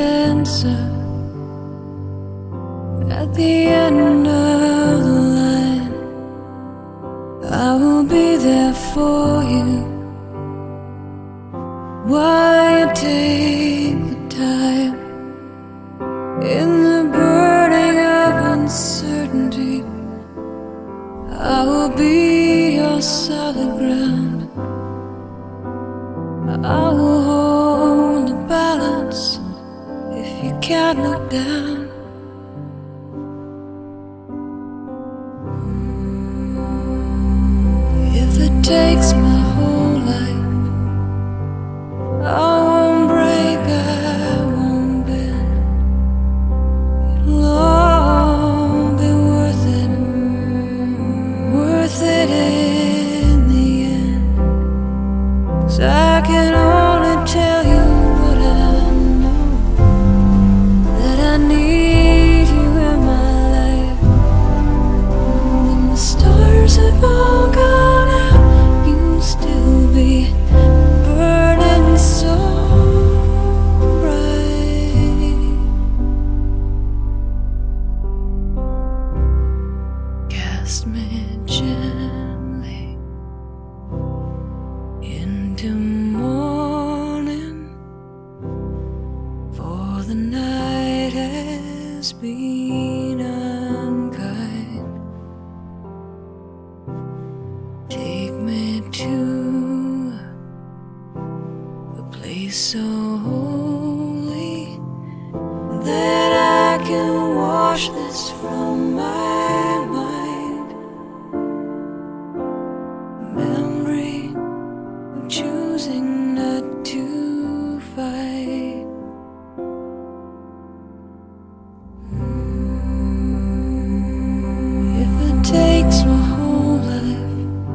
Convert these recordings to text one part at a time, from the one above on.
answer at the end of the line. I will be there for you while you take the time in the burning of uncertainty. I will be your solid ground. I will hold the balance if you can't look down. If it takes my whole life, I won't break, I won't bend. It'll all be worth it, worth it in the end. 'Cause I can only tell you what I know, that I need you in my life. When the stars have all gone out, you'll still be burning so bright. Cast me gently into morning, for the night has been unkind. Take me to a place so holy that I can wash this from my mind. Memory of choosing not to fight. If it takes my whole life,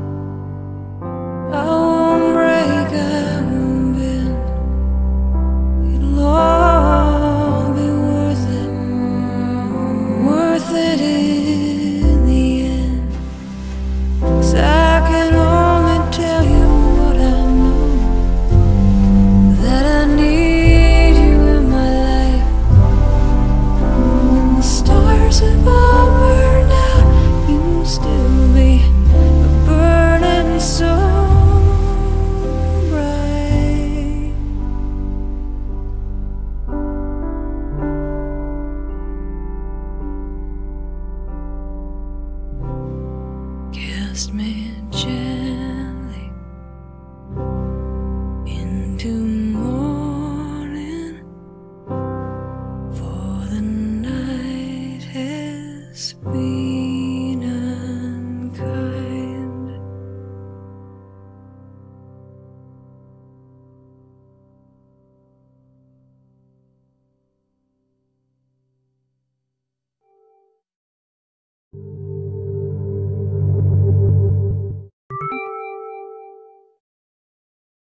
I won't break, I won't bend. It'll all be worth it, worth it in the end. 'Cause I can only tell you what I know, that I need you in my life. When the stars have all burned out, you'll still be burning so bright. Cast me